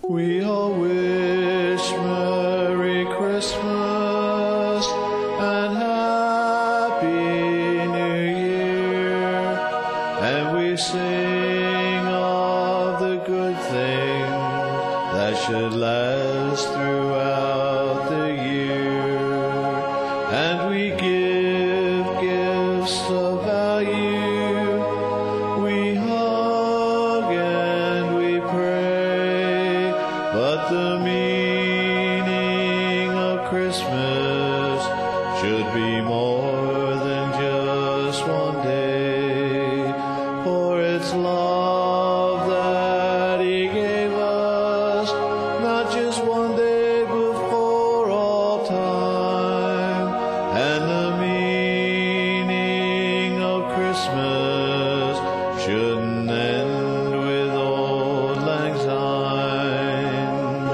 We all wish Merry Christmas and Happy New Year, and we sing of the good things that should last throughout the year, and we give gifts of value, we hug and we pray, but the meaning of Christmas should be more than just one day, for it's love that He gave us, not just one day but for all time. And the meaning of Christmas shouldn't end with Auld Lang Syne.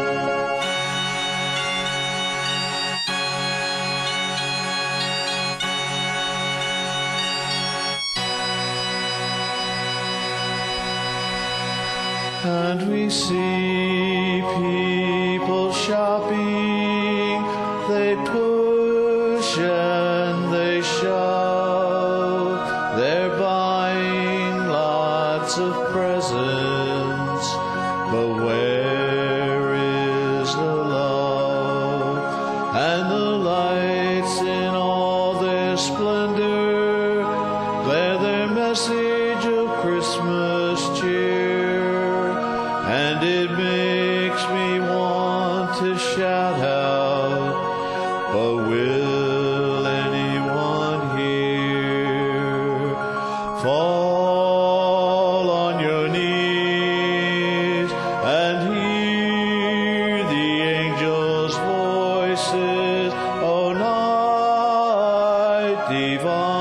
And we see people shopping, they push and they shove, they're buying lots of presents, but where is the love? And the lights in all their splendor glare their message of Christmas cheer, and it makes me want to shout out, but will anyone hear? Fall on your knees and hear the angels' voices, O night divine.